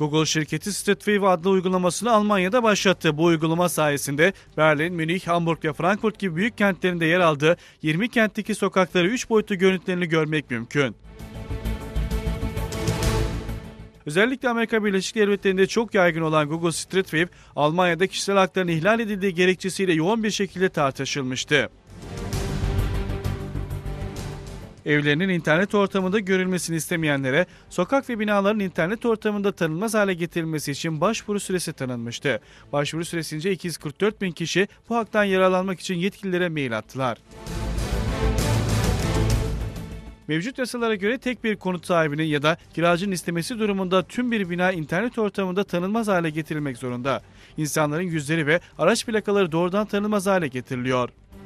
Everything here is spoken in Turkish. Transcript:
Google şirketi Street adlı uygulamasını Almanya'da başlattı. Bu uygulama sayesinde Berlin, Münih, Hamburg ve Frankfurt gibi büyük kentlerinde yer aldığı 20 kentteki sokakları 3 boyutlu görüntülerini görmek mümkün. Özellikle Amerika Birleşik Devletleri'nde çok yaygın olan Google Street View, Almanya'da kişisel hakların ihlal edildiği gerekçesiyle yoğun bir şekilde tartışılmıştı. Evlerinin internet ortamında görülmesini istemeyenlere sokak ve binaların internet ortamında tanınmaz hale getirilmesi için başvuru süresi tanınmıştı. Başvuru süresince 244 bin kişi bu haktan yararlanmak için yetkililere mail attılar. Mevcut yasalara göre tek bir konut sahibinin ya da kiracının istemesi durumunda tüm bir bina internet ortamında tanınmaz hale getirilmek zorunda. İnsanların yüzleri ve araç plakaları doğrudan tanınmaz hale getiriliyor.